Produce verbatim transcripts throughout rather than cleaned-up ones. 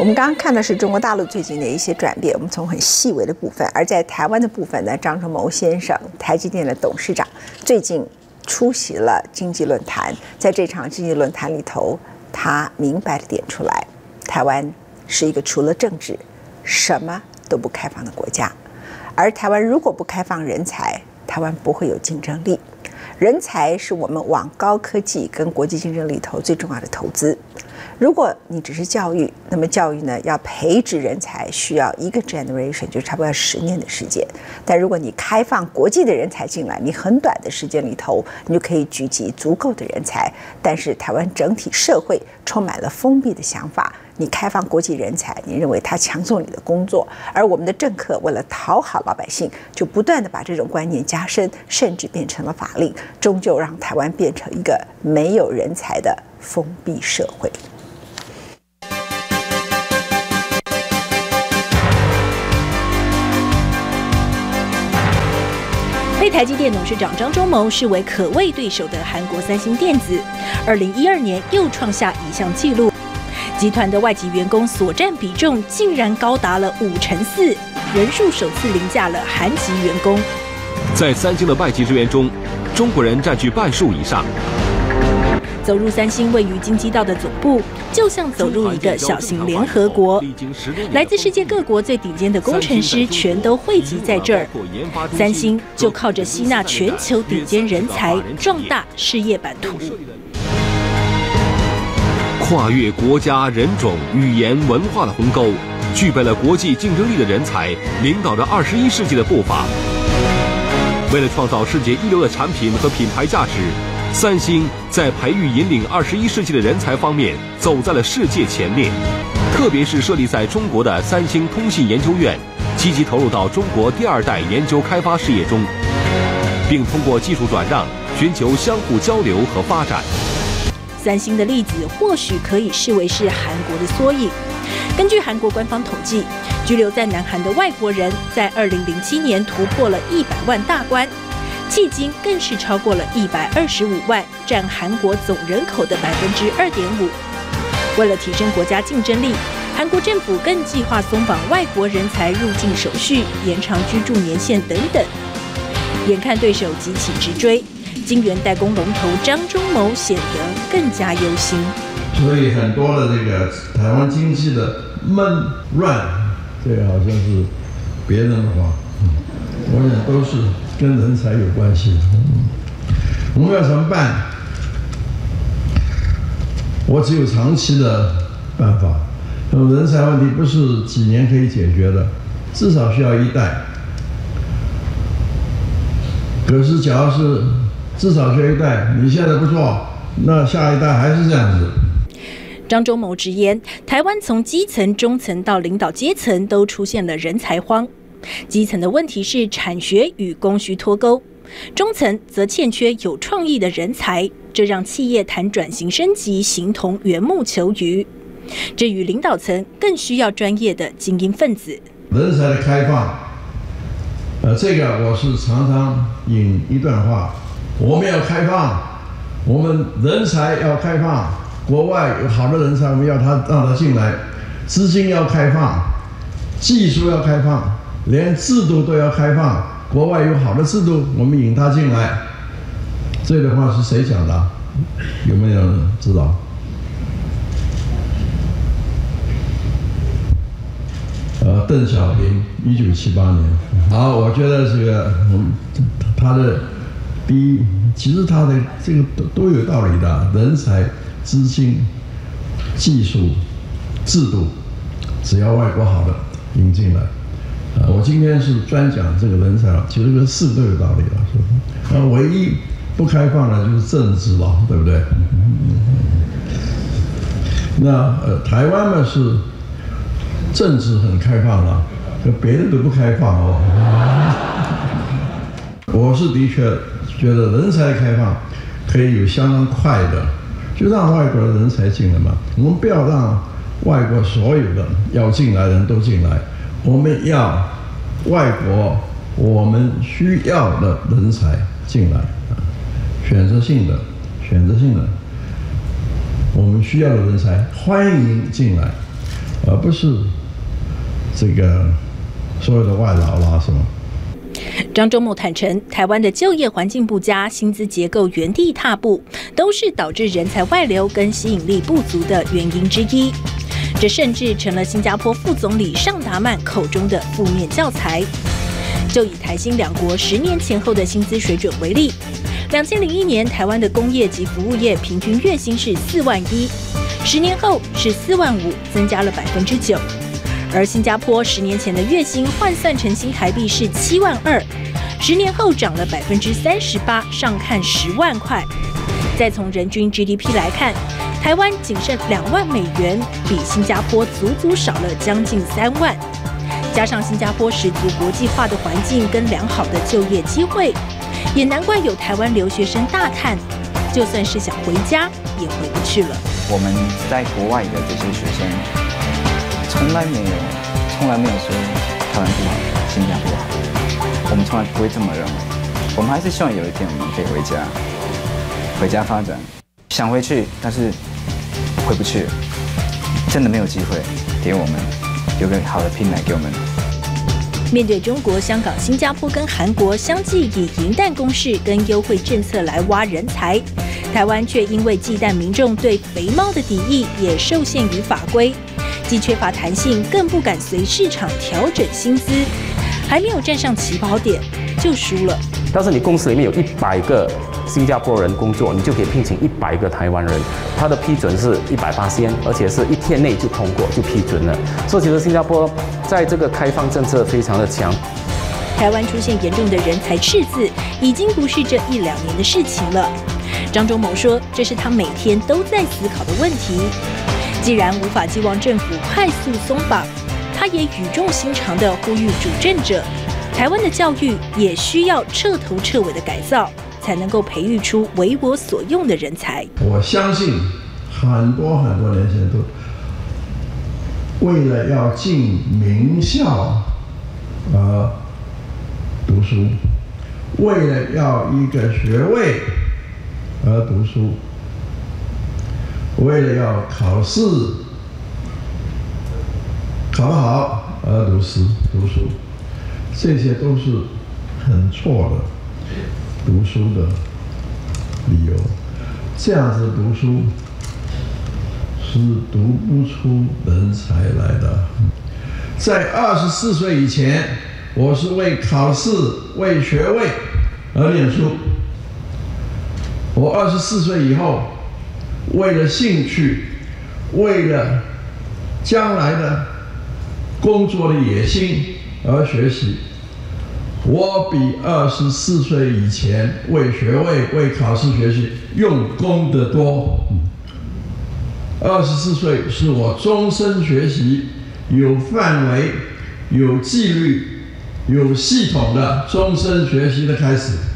我们刚刚看的是中国大陆最近的一些转变，我们从很细微的部分，而在台湾的部分呢，张忠谋先生，台积电的董事长，最近出席了经济论坛，在这场经济论坛里头，他明白地点出来，台湾是一个除了政治什么都不开放的国家，而台湾如果不开放人才，台湾不会有竞争力。人才是我们往高科技跟国际竞争里头最重要的投资。如果你只是教育，那么教育呢要培植人才需要一个 generation， 就差不多要十年的时间。但如果你开放国际的人才进来，你很短的时间里头，你就可以聚集足够的人才。但是台湾整体社会充满了封闭的想法。你开放国际人才，你认为他抢走你的工作，而我们的政客为了讨好老百姓，就不断的把这种观念加深，甚至变成了法令，终究让台湾变成一个没有人才的封闭社会。 被台积电董事长张忠谋视为可畏对手的韩国三星电子，二零一二年又创下一项纪录。集团的外籍员工所占比重竟然高达了五成四，人数首次凌驾了韩籍员工。 在三星的外籍职员中，中国人占据半数以上。 走入三星位于京畿道的总部，就像走入一个小型联合国，来自世界各国最顶尖的工程师全都汇集在这儿。三星就靠着吸纳全球顶尖人才，壮大事业版图。 跨越国家、人种、语言、文化的鸿沟，具备了国际竞争力的人才，领导着二十一世纪的步伐。为了创造世界一流的产品和品牌价值，三星在培育引领二十一世纪的人才方面走在了世界前列。特别是设立在中国的三星通信研究院，积极投入到中国第二代研究开发事业中，并通过技术转让，寻求相互交流和发展。 三星的例子或许可以视为是韩国的缩影。根据韩国官方统计，居留在南韩的外国人在二零零七年突破了一百万大关，迄今更是超过了一百二十五万，占韩国总人口的百分之二点五。为了提升国家竞争力，韩国政府更计划松绑外国人才入境手续，延长居住年限等等。眼看对手急起直追，晶圆代工龙头张忠谋显得更加忧心。 所以很多的这个台湾经济的闷乱，这个好像是别人的话，我想都是跟人才有关系。我们要怎么办？我只有长期的办法。人才问题不是几年可以解决的，至少需要一代。可是，假如是至少需要一代，你现在不做，那下一代还是这样子。 张忠谋直言，台湾从基层、中层到领导阶层都出现了人才荒。基层的问题是产学与供需脱钩，中层则欠缺有创意的人才，这让企业谈转型升级形同缘木求鱼。至于领导层，更需要专业的精英分子。 人才的开放，呃，这个我是常常引一段话：我们要开放，我们人才要开放。国外有好的人才，我们要他让他进来；资金要开放，技术要开放，连制度都要开放。国外有好的制度，我们引他进来。这段话是谁讲的？有没有人知道？呃，邓小平，一九七八年。好，我觉得这个，嗯，他的第一，其实他的这个都都有道理的，人才。资金、技术、制度，只要外国好的引进来。呃，我今天是专讲这个人才了，其实这四个都有道理了，是不是？呃，唯一不开放的就是政治了，对不对？那呃，台湾呢是政治很开放了，可别人都不开放哦。我是的确觉得人才开放可以有相当快的。就让外国的人才进来嘛，我们不要让外国所有的要进来的人都进来，我们要外国我们需要的人才进来，选择性的、选择性的，我们需要的人才欢迎进来。 而不是这个所有的外劳啦什么。 张忠谋坦承，台湾的就业环境不佳，薪资结构原地踏步，都是导致人才外流跟吸引力不足的原因之一。这甚至成了新加坡副总理尚达曼口中的负面教材。就以台新两国十年前后的薪资水准为例，两千零一年台湾的工业及服务业平均月薪是四万一，十年后是四万五，增加了百分之九。而新加坡十年前的月薪换算成新台币是七万二，十年后涨了百分之三十八，上看十万块。再从人均 G D P 来看，台湾仅剩两万美元，比新加坡足足少了将近三万。加上新加坡十足国际化的环境跟良好的就业机会，也难怪有台湾留学生大叹，就算是想回家也回不去了。 我们在国外的这些学生，从来没有，从来没有说台湾不好，新加坡好，我们从来不会这么认为。我们还是希望有一天我们可以回家，回家发展。想回去，但是回不去，真的没有机会给我们有个好的平台给我们。 面对中国、香港、新加坡跟韩国相继以银弹攻势跟优惠政策来挖人才，台湾却因为忌惮民众对肥猫的敌意，也受限于法规，既缺乏弹性，更不敢随市场调整薪资，还没有站上起跑点就输了。 但是你公司里面有一百个新加坡人工作，你就可以聘请一百个台湾人，他的批准是一百八仙，而且是一天内就通过就批准了。所以其实新加坡在这个开放政策非常的强。 台湾出现严重的人才赤字，已经不是这一两年的事情了。张忠谋说，这是他每天都在思考的问题。既然无法寄望政府快速松绑，他也语重心长地呼吁主政者，台湾的教育也需要彻头彻尾的改造，才能够培育出为我所用的人才。 我相信很多很多年轻人都为了要进名校而读书，为了要一个学位而读书，为了要考试考得好而读书读书，这些都是很错的读书的理由。这样子读书是读不出人才来的。在二十四岁以前，我是为考试、为学位而念书。我二十四岁以后，为了兴趣，为了将来的工作的野心而学习。我比二十四岁以前为学位、为考试学习用功得多。二十四岁是我终身学习、有范围、有纪律、有系统的终身学习的开始。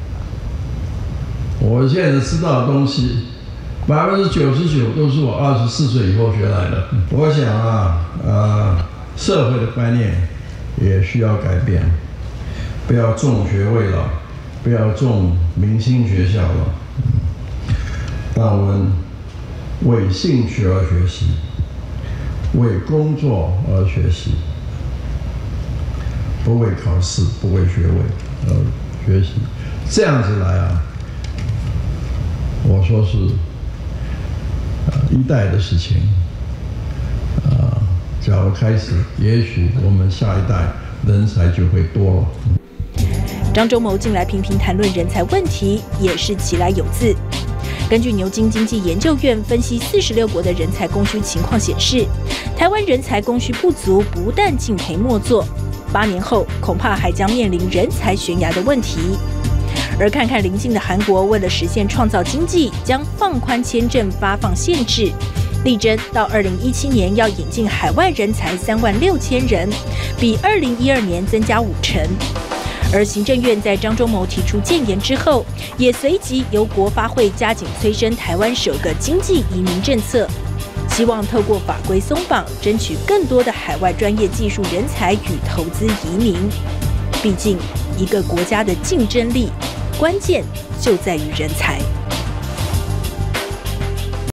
我现在知道的东西，百分之九十九都是我二十四岁以后学来的。我想啊，呃，社会的观念也需要改变。不要重学位了，不要重明星学校了。让我们为兴趣而学习，为工作而学习，不为考试，不为学位而学习。这样子来啊，我说是呃一代的事情。啊，假如开始，也许我们下一代人才就会多了。 张忠谋近来频频谈论人才问题，也是其来有自。根据牛津经济研究院分析四十六国的人才供需情况显示，台湾人才供需不足，不但敬陪末座，八年后恐怕还将面临人才悬崖的问题。而看看邻近的韩国，为了实现创造经济，将放宽签证发放限制，力争到二零一七年要引进海外人才三万六千人，比二零一二年增加五成。而行政院在张忠谋提出建言之后，也随即由国发会加紧催生台湾首个经济移民政策，希望透过法规松绑，争取更多的海外专业技术人才与投资移民。毕竟，一个国家的竞争力，关键就在于人才。